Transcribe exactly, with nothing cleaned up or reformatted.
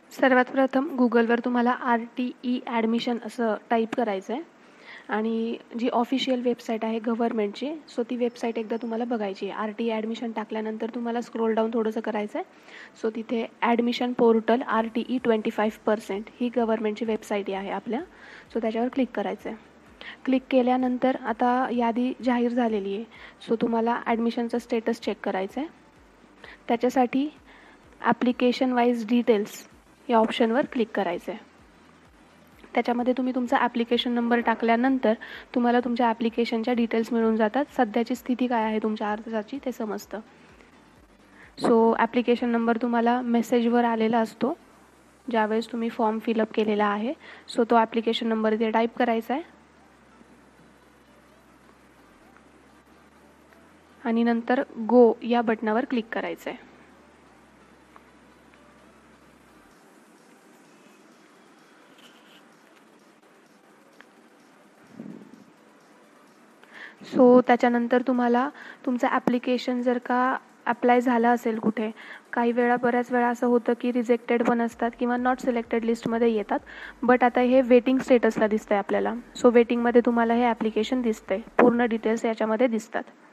सर्वात प्रथम गुगलवर तुम्हाला आर टी ई ॲडमिशन असं टाईप करायचं आहे आणि जी ऑफिशियल वेबसाईट आहे गव्हर्नमेंटची, सो ती वेबसाईट एकदा तुम्हाला बघायची आहे. आर टी ई ॲडमिशन टाकल्यानंतर तुम्हाला स्क्रोल डाऊन थोडंसं करायचं आहे. सो तिथे admission portal R T E twenty five percent ही गव्हर्नमेंटची वेबसाईट आहे आपल्या. सो त्याच्यावर क्लिक करायचं आहे. क्लिक केल्यानंतर आता यादी जाहीर झालेली आहे. सो तुम्हाला ॲडमिशनचं स्टेटस चेक करायचं आहे. त्याच्यासाठी ॲप्लिकेशन वाईज डिटेल्स या ऑप्शनवर क्लिक करायचं आहे. त्याच्यामध्ये तुम्ही तुमचा ॲप्लिकेशन नंबर टाकल्यानंतर तुम्हाला तुमच्या ॲप्लिकेशनच्या डिटेल्स मिळून जातात. सध्याची स्थिती काय आहे तुमच्या अर्जाची ते समजतं. सो ॲप्लिकेशन नंबर तुम्हाला मेसेजवर आलेला असतो ज्यावेळेस तुम्ही फॉर्म फिलअप केलेला आहे. सो तो ॲप्लिकेशन नंबर इथे टाईप करायचा आहे आणि नंतर गो या बटनावर क्लिक करायचं आहे. सो त्याच्यानंतर तुम्हाला तुमचं ॲप्लिकेशन जर का अप्लाय झालं असेल कुठे, काही वेळा बऱ्याच वेळा असं होतं की रिजेक्टेड पण असतात किंवा नॉट सिलेक्टेड लिस्टमध्ये येतात. बट आता हे वेटिंग स्टेटसला दिसतं आहे आपल्याला. सो वेटिंगमध्ये तुम्हाला हे ॲप्लिकेशन दिसतं आहे. पूर्ण डिटेल्स याच्यामध्ये दिसतात.